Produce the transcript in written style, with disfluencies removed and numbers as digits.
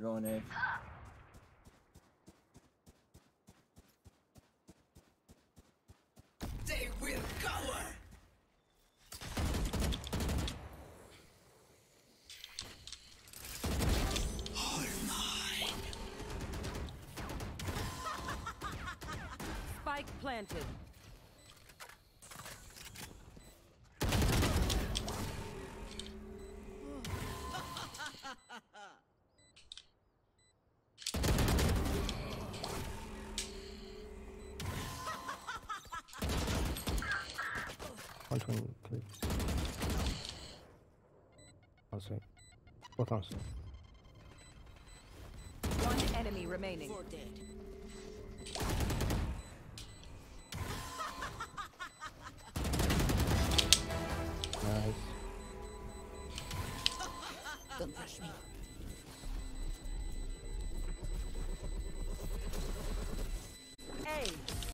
going A. They will cover. All mine. Spike planted. Answer. What answer? One enemy remaining. Four dead. Nice. Don't rush me.